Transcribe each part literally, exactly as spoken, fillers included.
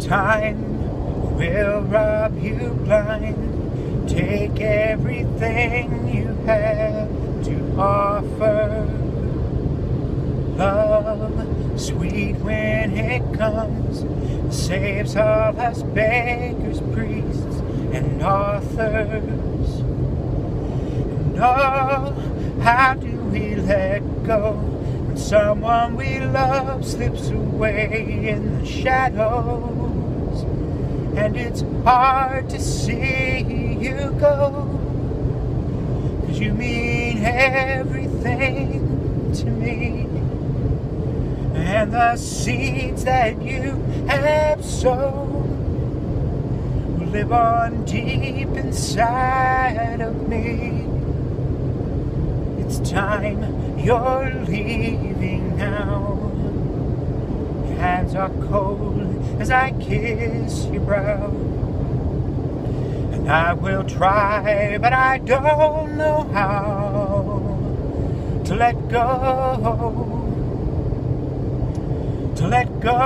Time will rob you blind, take everything you have to offer. Love, sweet when it comes, saves all us beggars, priests, and authors. And oh, how do we let go when someone we love slips away in the shadows? And it's hard to see you go, 'cause you mean everything to me. And the seeds that you have sown will live on deep inside of me. It's time you're leaving now. Your hands are cold as I kiss your brow. And I will try, but I don't know how to let go. To let go.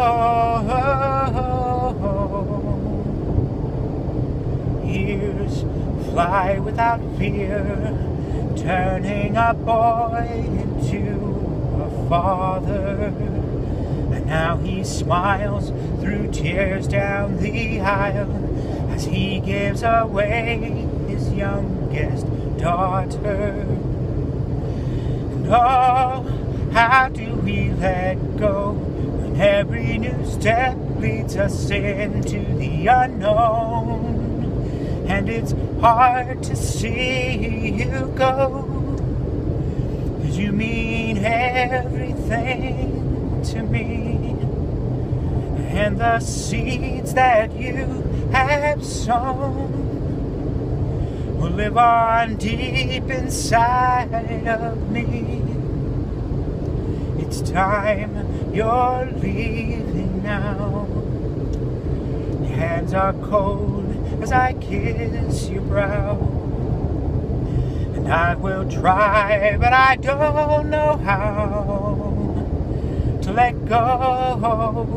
Years fly without fear, turning a boy into a father. And now he smiles through tears down the aisle as he gives away his youngest daughter. And oh, how do we let go when every new step leads us into the unknown? And it's hard to see you go, 'cause you mean everything to me. And the seeds that you have sown will live on deep inside of me. It's time you're leaving now. Your hands are cold as I kiss your brow. And I will try, but I don't know how to let go.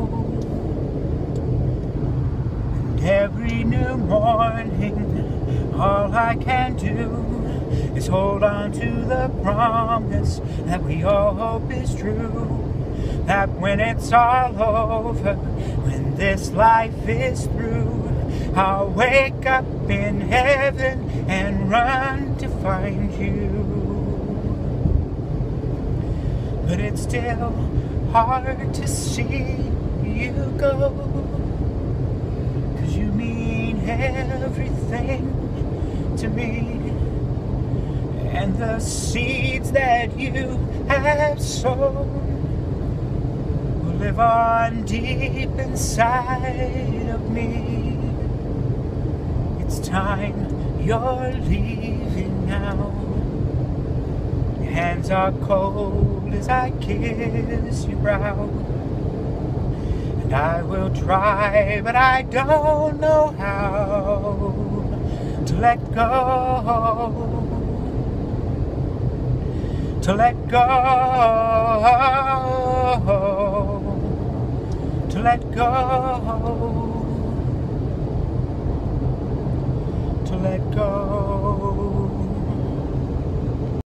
And every new morning, all I can do is hold on to the promise that we all hope is true. That when it's all over, when this life is through, I'll wake up in heaven and run to find you. But it's still hard to see you go, 'cause you mean everything to me. And the seeds that you have sown will live on deep inside of me. It's time you're leaving now. Your hands are cold as I kiss your brow. And I will try, but I don't know how to let go. To let go, to let go, to let go.